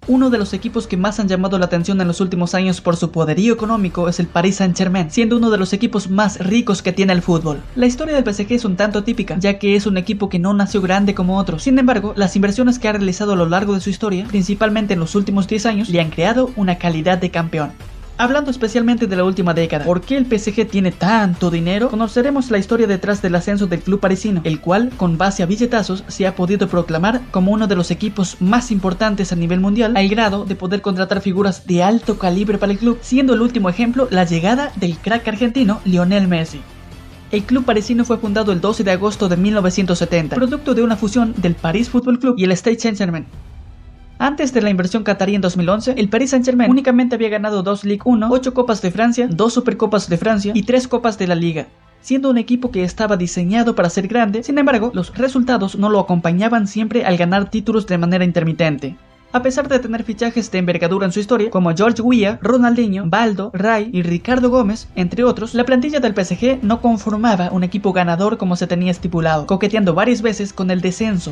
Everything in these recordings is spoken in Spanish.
Uno de los equipos que más han llamado la atención en los últimos años por su poderío económico es el Paris Saint-Germain, siendo uno de los equipos más ricos que tiene el fútbol. La historia del PSG es un tanto típica, ya que es un equipo que no nació grande como otros. Sin embargo, las inversiones que ha realizado a lo largo de su historia, principalmente en los últimos 10 años, le han creado una calidad de campeón. Hablando especialmente de la última década, ¿por qué el PSG tiene tanto dinero? Conoceremos la historia detrás del ascenso del club parisino, el cual, con base a billetazos, se ha podido proclamar como uno de los equipos más importantes a nivel mundial, al grado de poder contratar figuras de alto calibre para el club, siendo el último ejemplo la llegada del crack argentino Lionel Messi. El club parisino fue fundado el 12 de agosto de 1970, producto de una fusión del Paris Football Club y el Stade Saint-Germain. Antes de la inversión catarí en 2011, el Paris Saint-Germain únicamente había ganado 2 Ligue 1, 8 Copas de Francia, 2 Supercopas de Francia y 3 Copas de la Liga, siendo un equipo que estaba diseñado para ser grande. Sin embargo, los resultados no lo acompañaban siempre al ganar títulos de manera intermitente. A pesar de tener fichajes de envergadura en su historia, como George Weah, Ronaldinho, Baldo, Ray y Ricardo Gómez, entre otros, la plantilla del PSG no conformaba un equipo ganador como se tenía estipulado, coqueteando varias veces con el descenso.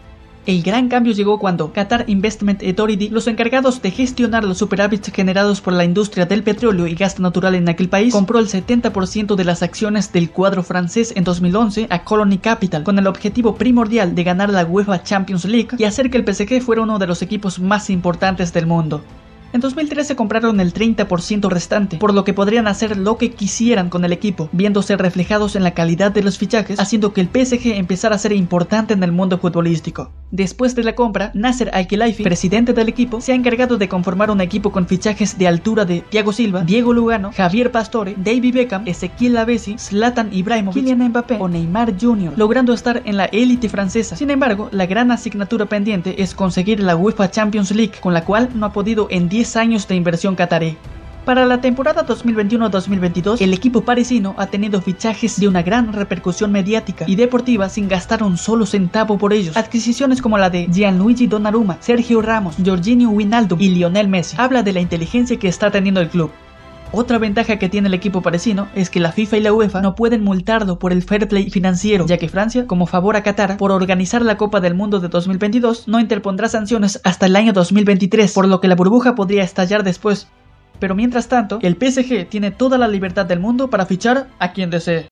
El gran cambio llegó cuando Qatar Investment Authority, los encargados de gestionar los superávits generados por la industria del petróleo y gas natural en aquel país, compró el 70% de las acciones del cuadro francés en 2011 a Colony Capital, con el objetivo primordial de ganar la UEFA Champions League y hacer que el PSG fuera uno de los equipos más importantes del mundo. En 2013 compraron el 30% restante, por lo que podrían hacer lo que quisieran con el equipo, viéndose reflejados en la calidad de los fichajes, haciendo que el PSG empezara a ser importante en el mundo futbolístico. Después de la compra, Nasser Al-Khelaifi, presidente del equipo, se ha encargado de conformar un equipo con fichajes de altura de Thiago Silva, Diego Lugano, Javier Pastore, David Beckham, Ezequiel Lavezzi, Zlatan Ibrahimovic, Kylian Mbappé o Neymar Jr., logrando estar en la élite francesa. Sin embargo, la gran asignatura pendiente es conseguir la UEFA Champions League, con la cual no ha podido en 10 años de inversión catarí. Para la temporada 2021-2022, el equipo parisino ha tenido fichajes de una gran repercusión mediática y deportiva sin gastar un solo centavo por ellos. Adquisiciones como la de Gianluigi Donnarumma, Sergio Ramos, Georginio Wijnaldum y Lionel Messi. Habla de la inteligencia que está teniendo el club. Otra ventaja que tiene el equipo parisino es que la FIFA y la UEFA no pueden multarlo por el fair play financiero, ya que Francia, como favor a Qatar por organizar la Copa del Mundo de 2022, no interpondrá sanciones hasta el año 2023, por lo que la burbuja podría estallar después. Pero mientras tanto, el PSG tiene toda la libertad del mundo para fichar a quien desee.